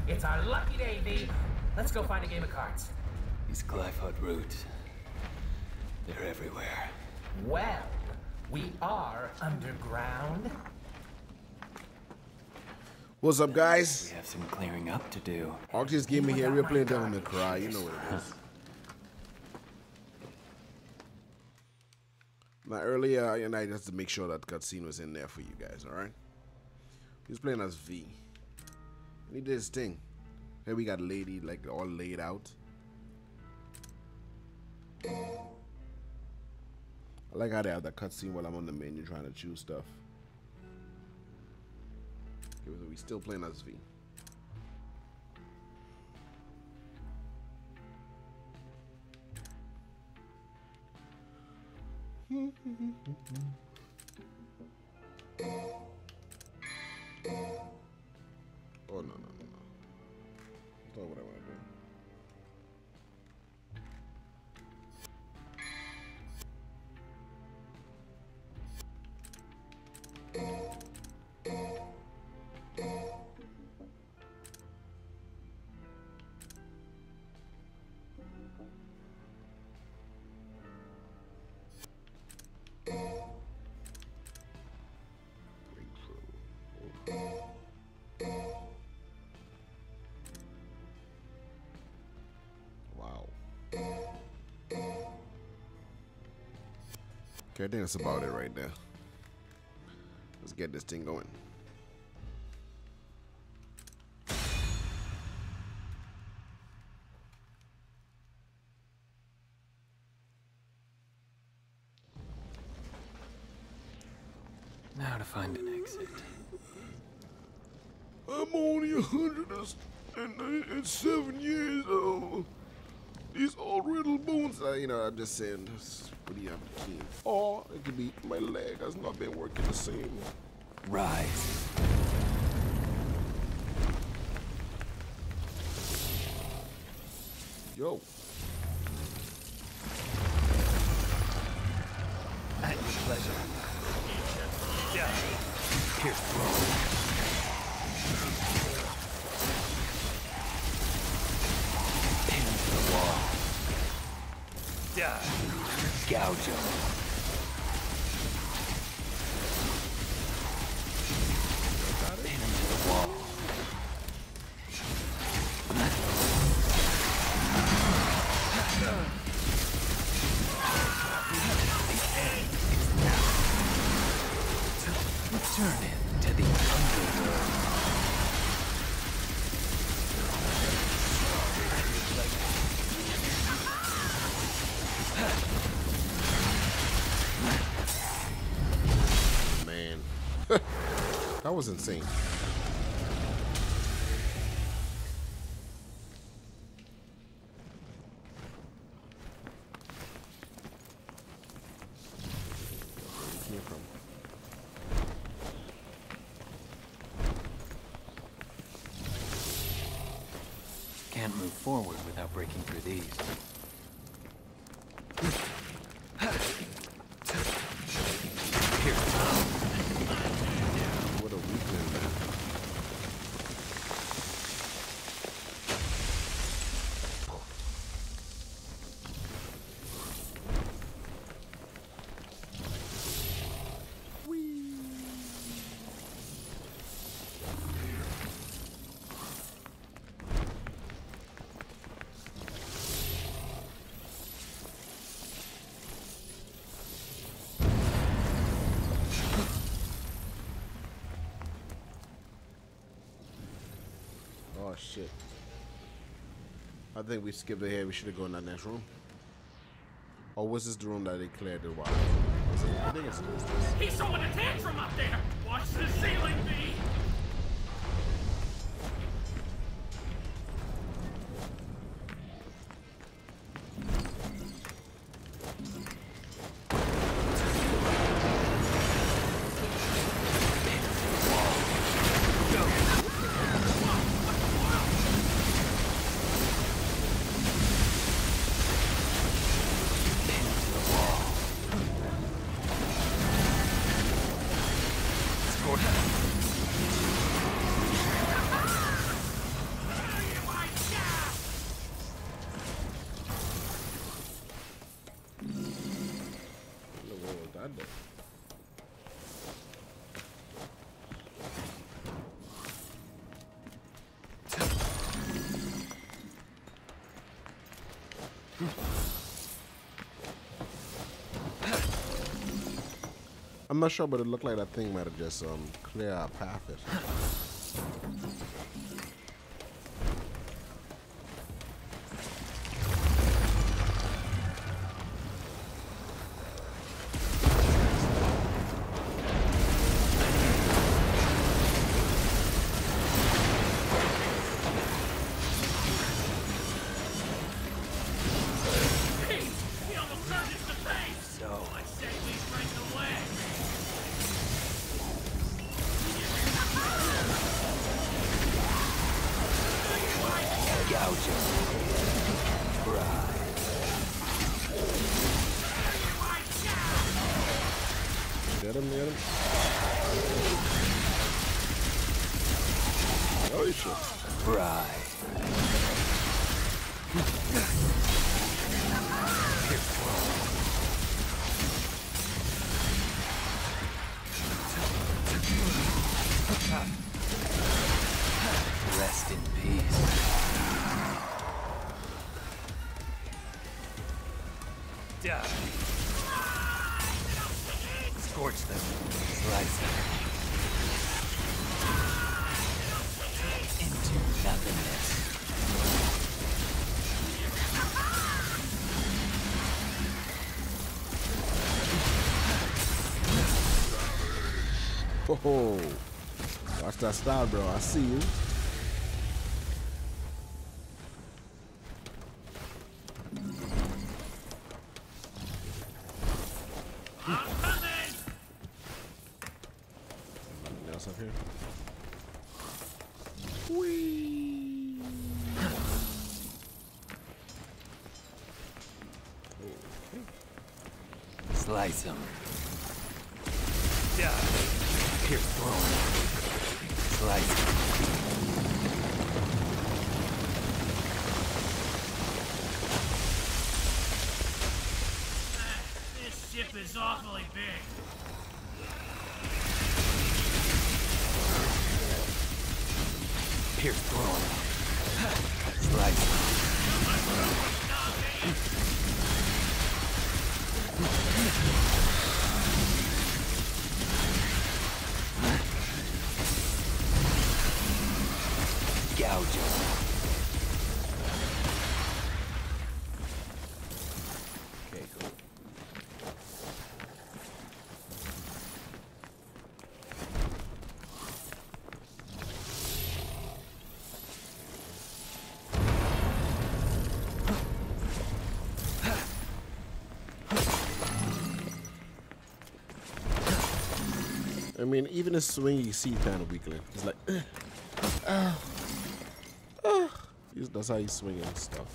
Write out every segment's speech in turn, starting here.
It's our lucky day, V. Let's go find a game of cards. These Glyphot roots, they're everywhere. Well, we are underground. What's up, guys? We have some clearing up to do. Arctis Gaming here. We're playing Devil May Cry. You know what it is. Now, earlier, I just to make sure that cutscene was in there for you guys, alright? He's playing as V. And he did his thing. Here we got Lady, like, all laid out. I like how they have that cutscene while I'm on the menu trying to choose stuff. Okay, so we still playing as V. Oh, no. That's not what I want to do. Wow. Okay, I think that's about it right there. Let's get this thing going. Now to find an exit. I'm only 107 years old. These old riddle bones. I'm just saying. That's pretty keen. Or it could be my leg has not been working the same. Rise. Yo. At your pleasure. Here's Rome. Pin to the wall. Gouge 'em. Pin him to the wall. Turn into the underworld. Man. That was insane. Can't move forward without breaking through these. Here. What a weekend, man. Oh shit. I think we skipped ahead. We should have gone in that next room. Or was this the room that they cleared the water? I think it's this. He's throwing a tantrum up there! Watch the ceiling, V! Let's go. I'm not sure, but it looked like that thing might have just clear our path. Get him, get him. Oh, shit. Right. Rest in peace. Die. Scorch them. Slice them. Into nothingness. Oh, watch that style, bro. I see you. Anything else up here? Whee! Slice them. Die. Pierce throne. Slice them. This ship is awfully big. Pierce throne. Slice them. Gouge them. Okay, cool. I mean, even the swing you see kind of weakling. It's like, that's how he's swinging and stuff.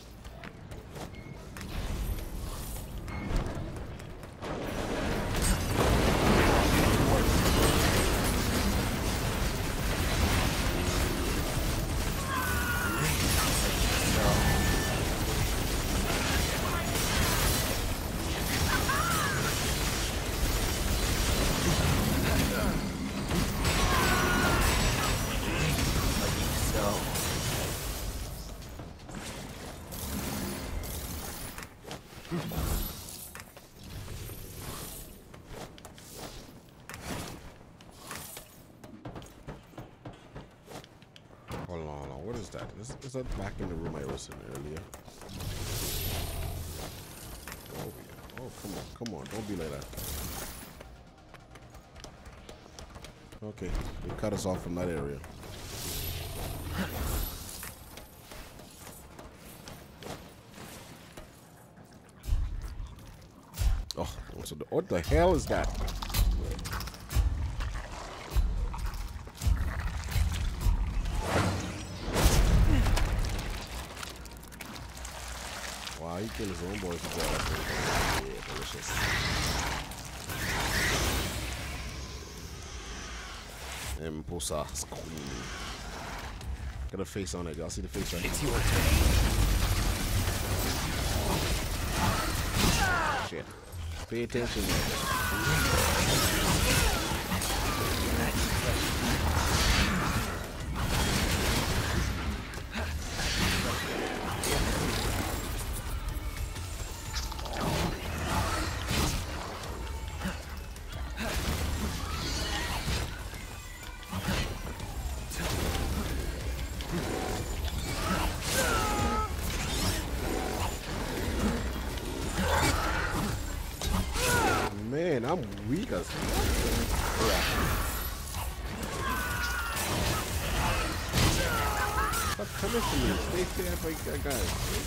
Hold on. What is that? Is that back in the room I was in earlier? Oh, yeah. Oh, come on. Don't be like that. Okay, they cut us off from that area. Oh, so what the hell is that? Wow, he killed his own boys as well. Yeah, delicious. Emposas Queen. Got a face on it. Y'all see the face right? It's your turn. Shit. Pay attention. I'm weak as stop coming to me. Stay like that guy.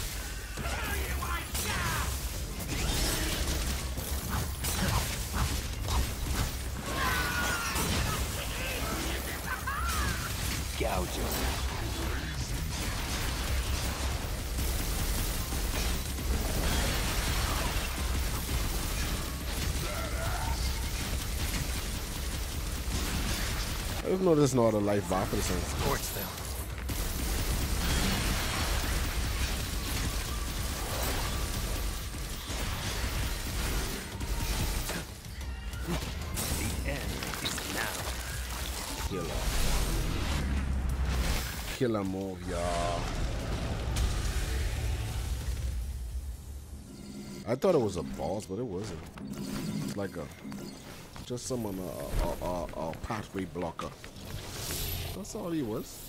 Gouging. I just know there's no other life bar for this one. Portsville. The end is now. Killer. Killer move, y'all. I thought it was a boss, but it wasn't. It's like just someone a pathway blocker. That's all he was.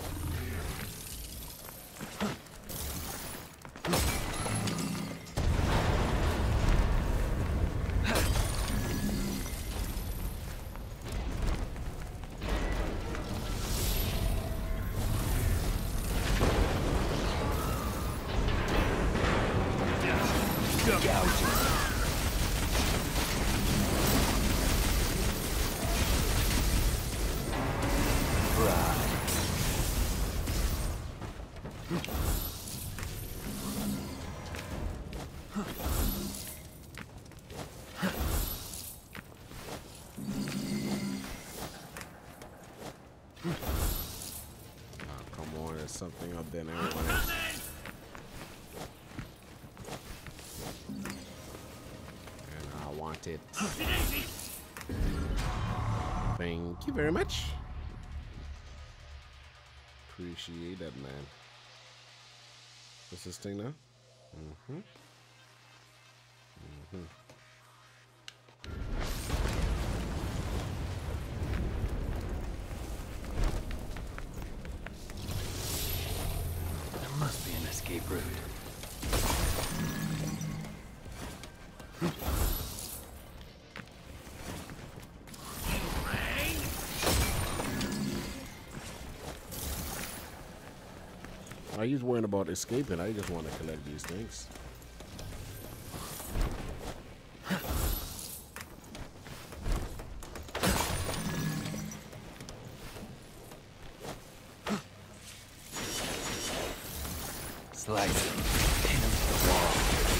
Something up there now. And I want it. Thank you very much. Appreciate that, man. What's this thing now? Must be an escape route. Are you worrying about escaping? I just want to collect these things. Slice it. Pin him to the wall.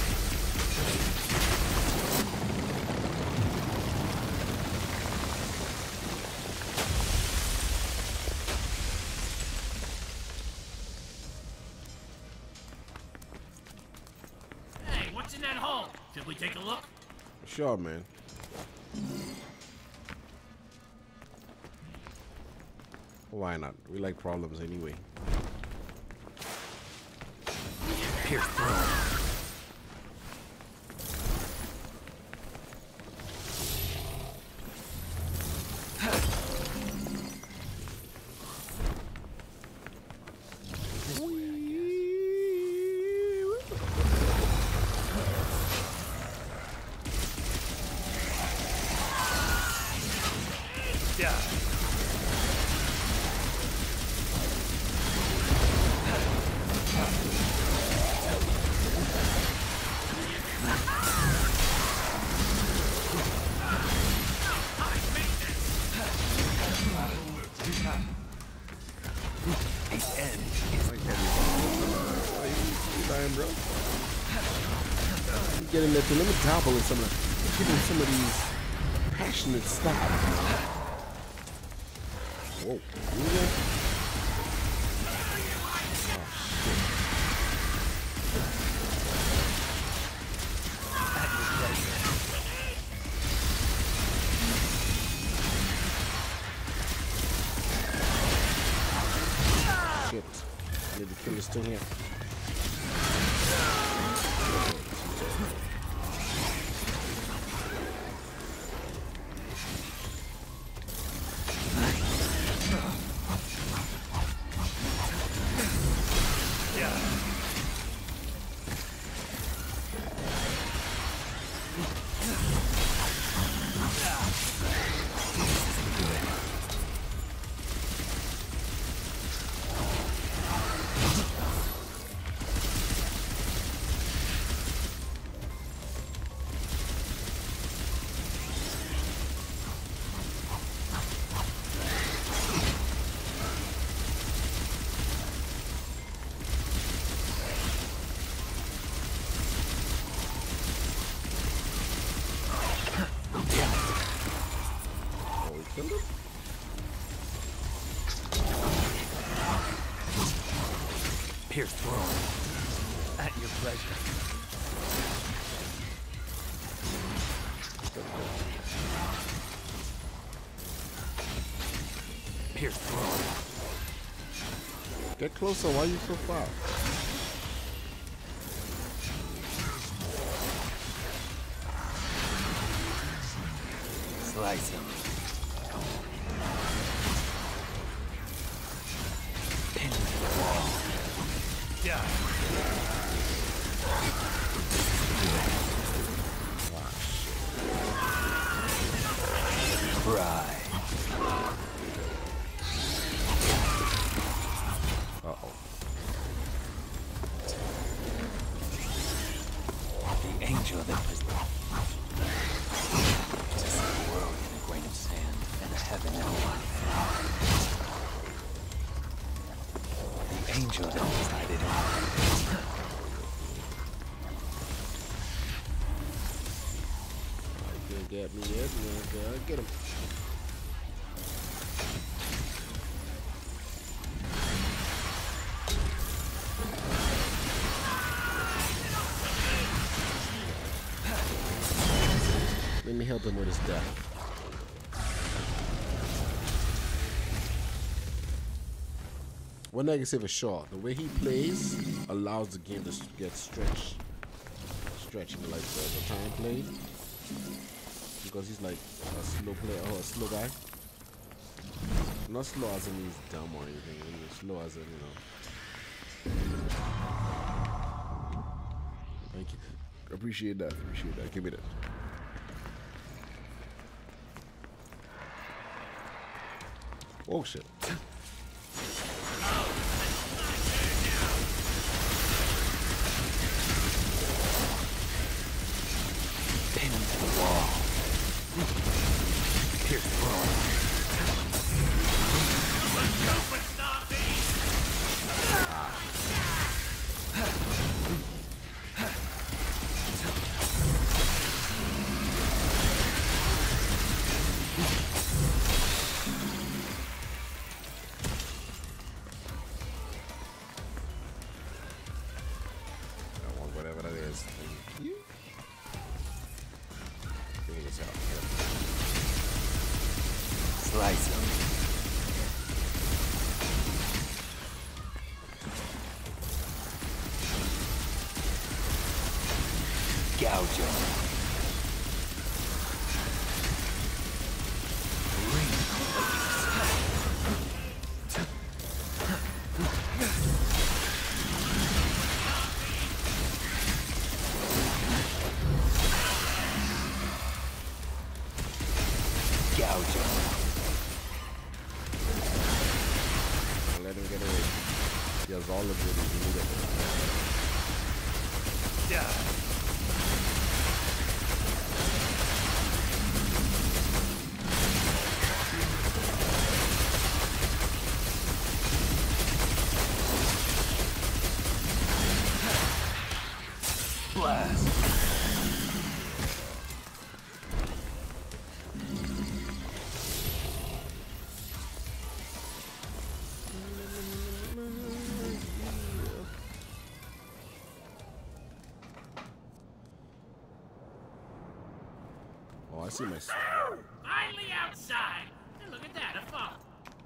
Hey, what's in that hole? Should we take a look? Sure, man. Why not? We like problems anyway. Pierce through. Getting there to let me dabble in some of the, giving some of these passionate stuff. Whoa. Oh, shit. I need to kill this thing here. Pierce throne. At your pleasure. Pierce throne. Get closer. Why are you so far? Slice him. Pin him to the wall. Yeah. Cry. Uh-oh. The angel that was to see the world in a grain of sand and a heaven in one hand. The angel that decided on Can't get me yet. No, get him. Let me help him with his death. One thing I can say for sure, the way he plays allows the game to get stretched. Stretching like the time played. Because he's like a slow player or a slow guy. Not slow as in he's dumb or anything. He's slow as in, you know. Thank you. Appreciate that. Appreciate that. Give me that. Oh shit. pin him to the wall. Pierce throne. Whatever that is. Thank you. Figure this out. Slice him. Gouge him. Let him get away. He has all of it if you need it. Yeah. Blast. Oh, I see my. Finally outside! And look at that, a fall.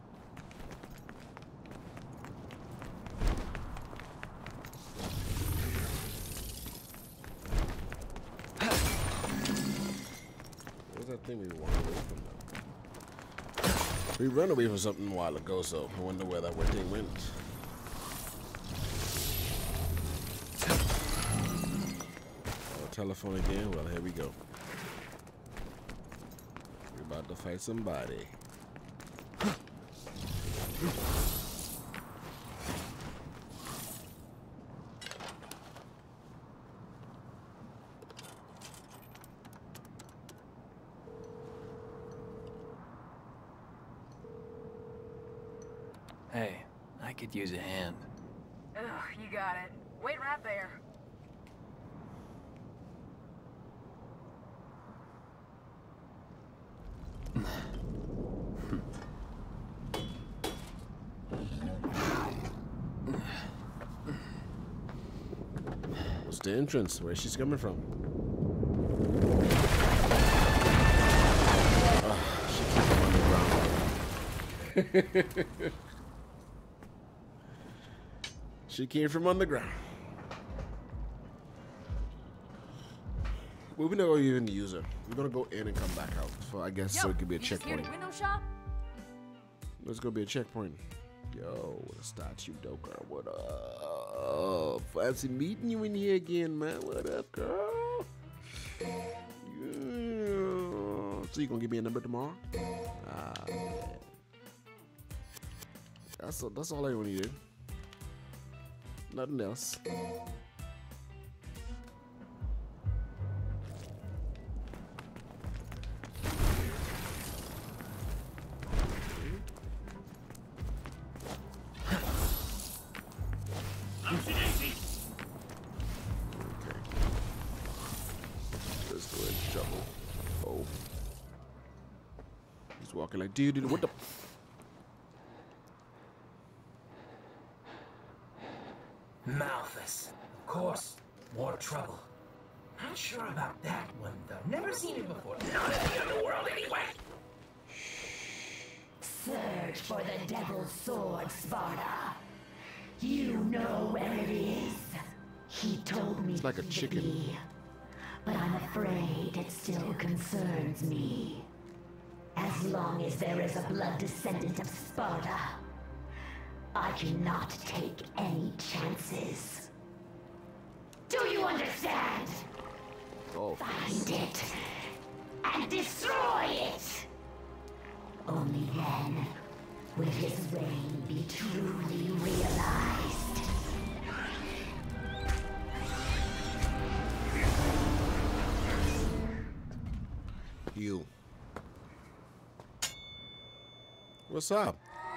What was that thing we ran away from now? We ran away from something a while ago, so I wonder where that thing went. Oh, telephone again? Well, here we go. We're about to fight somebody. Hey, I could use a hand. Ugh, you got it. Wait right there. It's the entrance where she's coming from. She came from underground. She came from underground. Well, we're not gonna even use her. We're gonna go in and come back out. So I guess so it could be a checkpoint. Window shop? Let's go be a checkpoint. Yo, what a statue, though, girl. What up? Fancy meeting you in here again, man. What up, girl? Yeah. So you gonna give me a number tomorrow? Yeah. That's all I needed. Nothing else. Walking like, dude, what the? Malthus. Of course. More trouble. Not sure about that one, though. Never seen it before. Not in the underworld, anyway. Search for the Devil's Sword, Sparta. You know where it is. He told me it's like a chicken. But I'm afraid it still concerns me. As long as there is a blood descendant of Sparta, I cannot take any chances. Do you understand? Oh. Find it and destroy it. Only then will his reign be truly realized. You. What's up?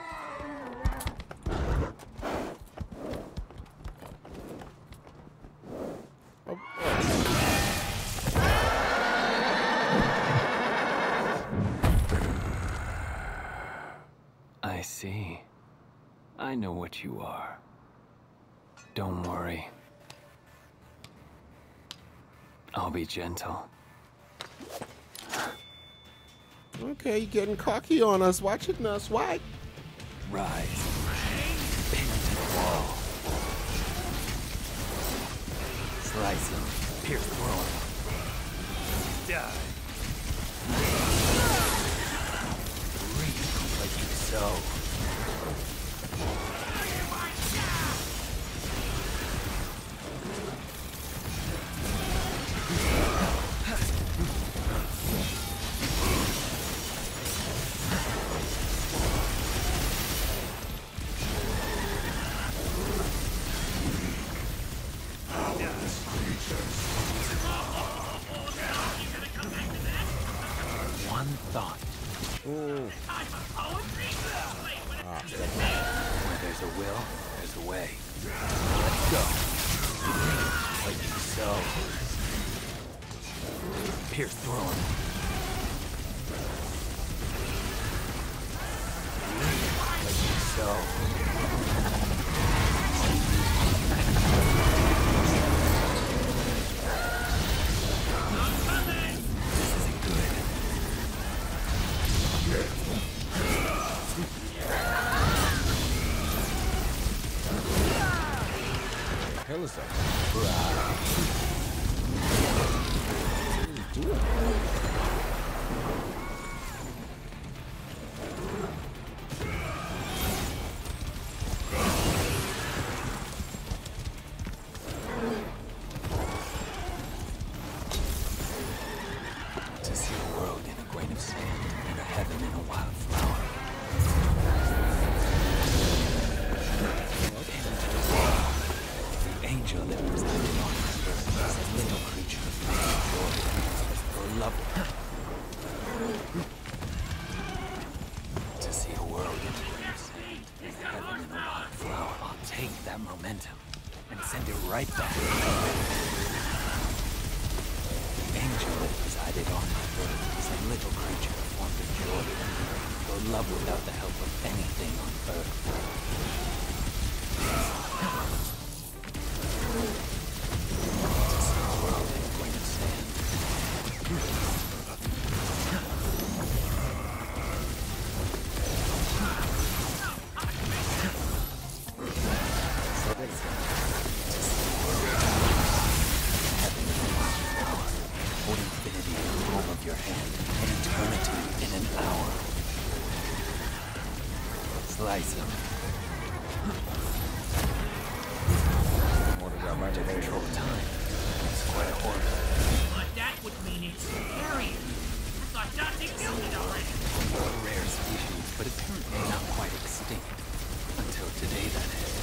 Oh. I see. I know what you are. Don't worry. I'll be gentle. Okay, you're getting cocky on us. Watch it now, swag. Rise. Pin to the wall. Slice him. Pierce through him. Die. Reach like you sow. Where there's a will, there's a way. Let's go. Like you sow. Pierce through him. Like you sow. This isn't good. What the hell is that? What are you doing? To see a world in a grain of sand and a heaven in a wild flower. The angel that presided on this earth is a little creature of joy or love. To see a world in a grain of sand and a heaven in a wild flower. I'll take that momentum and send it right back. The angel that presided on my birth is a little creature formed of joy or love without the help of anything on earth. Slice him. To control time. It's quite a horror. But that would mean it's scary. I thought Dante killed it already. A rare species, but apparently not quite extinct. Until today, that is.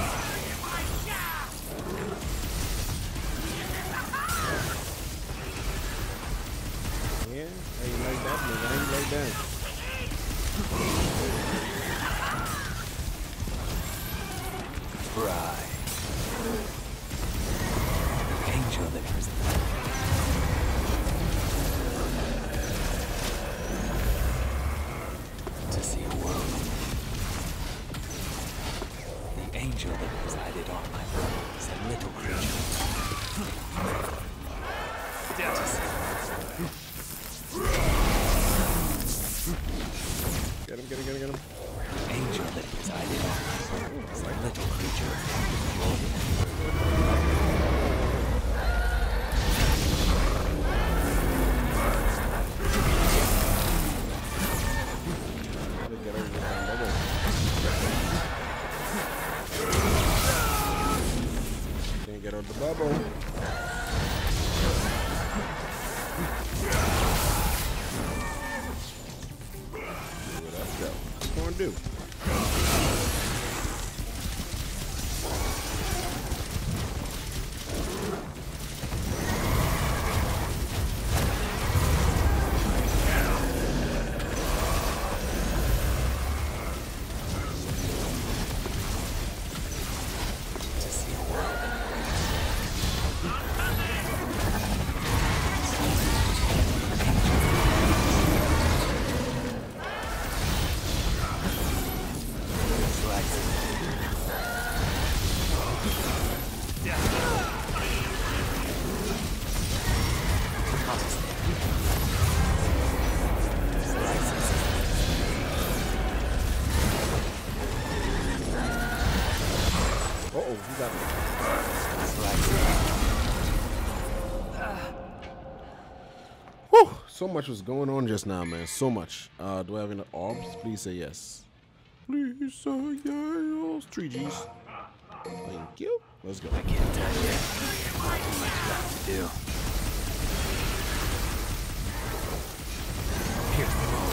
Yeah, how you like that, nigga? How you like that? Right. The angel that was to see a world. The angel that resided on my earth is a little creature. Get him, get him, get him, get him. The angel that resided on my earth is a little creature. Get over there, can't get out the bubble. Let's go. What's it gonna do? So much was going on just now, man. So much. Do I have any orbs? Please say yes. Please say yes. 3Gs. Thank you. Let's go. I can't tell you. Too much left to do. Here's the roll.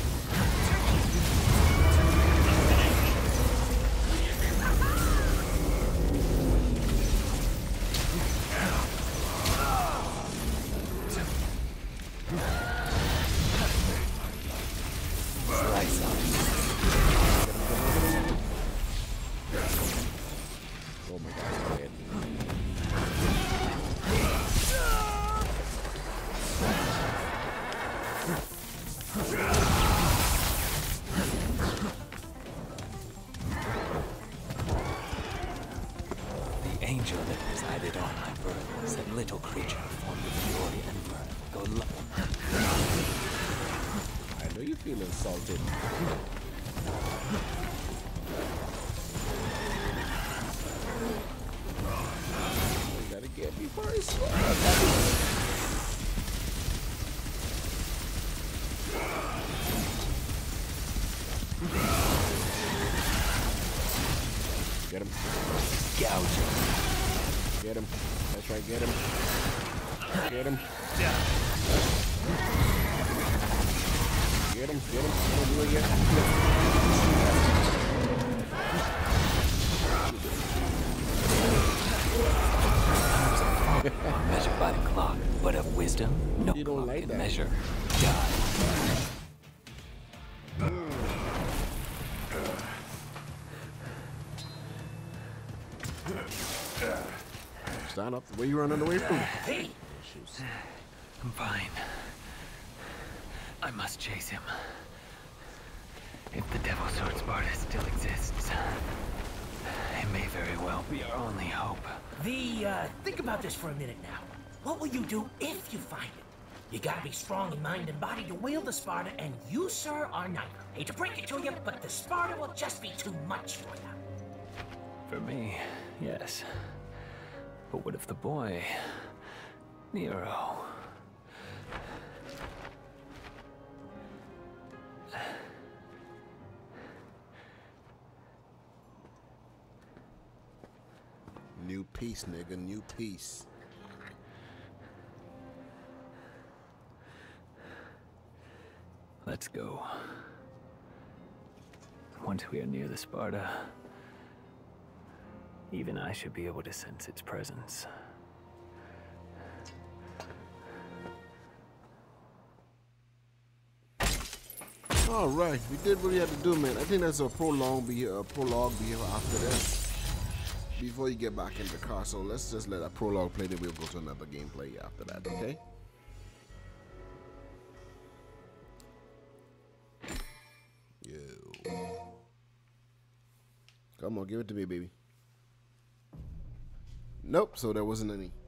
Oh my god, he's dead. The angel that resided on my birth was a little creature formed of fury and mirth. Go look. I know you feel insulted. You gotta get me first. Get him. Gouge him. Get him. That's right, get him. Get him. Get him, get him. Don't do it yet. Measured by the clock, but of wisdom, no You don't clock like can that. measure. God. Stand up. Where you running away from? Hey, I'm fine. I must chase him. If the Devil Sword Sparta still exists, it may very well be our only hope. think about this for a minute now. What will you do if you find it? You gotta be strong in mind and body to wield the Sparta, and you, sir, are neither. Hate to break it to you, but the Sparta will just be too much for you. For me, yes. But what if the boy, Nero? New piece, nigga. New piece. Let's go. Once we are near the Sparta, even I should be able to sense its presence. All right, we did what we had to do, man. I think that's a prologue be after this, before you get back in the car. So let's just let that prologue play, then we'll go to another gameplay after that, okay? Yo. Come on, give it to me, baby. Nope, so there wasn't any.